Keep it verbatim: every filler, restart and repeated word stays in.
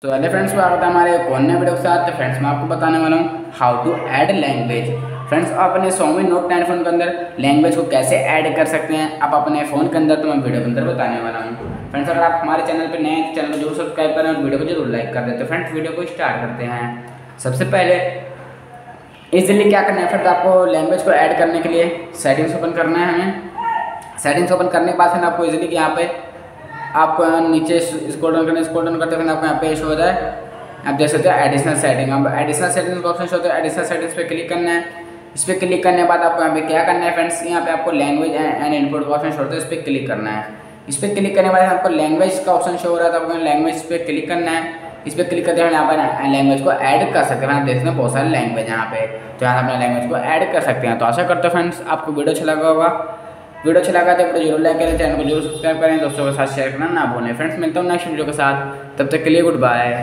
तो hello friends, स्वागत है हमारे एक और नए वीडियो के साथ। तो फ्रेंड्स मैं आपको बताने वाला हूँ how to add language. Friends आप अपने Xiaomi नोट टेन फोन के अंदर लैंग्वेज को कैसे ऐड कर सकते हैं आप अपने फ़ोन के अंदर, तो मैं वीडियो के अंदर बताने वाला हूँ। फ्रेंड्स अगर आप हमारे चैनल पर नए हैं तो चैनल को जरूर सब्सक्राइब करें और वीडियो को जरूर लाइक कर दें। तो फ्रेंड्स वीडियो को स्टार्ट करते हैं। सबसे पहले इजीली क्या करना है फ्रेंड्स, आपको लैंग्वेज को ऐड करने के लिए सेटिंग्स ओपन करना है हमें। सेटिंग्स ओपन करने के बाद फिर आपको इजीली यहाँ पे आपको नीचे स्क्रॉल डाउन करना, स्क्रॉल डाउन करते फिर आपको यहाँ पे शो होता है, आप देख सकते हैं एडिशनल सेटिंग। अब एडिशनल सेटिंग्स का ऑप्शन शो होता है, एडिशनल सेटिंग्स पे क्लिक करना है। इस पर क्लिक करने के बाद आपको यहाँ पे क्या करना है फ्रेंड्स, यहाँ पे आपको लैंग्वेज एंड इनपुट का ऑप्शन शो होता है, इस पर क्लिक करना है। इस पर क्लिक करने के बाद आपको लैंग्वेज का ऑप्शन शो हो रहा था, आपको लैंग्वेज पे क्लिक करना है। इस पर क्लिक करते हैं यहाँ पर लैंग्वेज को ऐड कर सकते हैं। आप देख सकते हैं बहुत सारे लैंग्वेज यहाँ पे, तो यहाँ अपने लैंग्वेज को ऐड कर सकते हैं। तो आशा करते हैं फ्रेंड्स आपको वीडियो अच्छा लगा होगा। वीडियो अच्छा लगा तो वीडियो जरूर लाइक करें, चैनल को जरूर सब्सक्राइब करें, दोस्तों के साथ शेयर करना ना भूलें। फ्रेंड्स मिलता हूँ नेक्स्ट वीडियो के साथ, तब तक के लिए गुड बाय।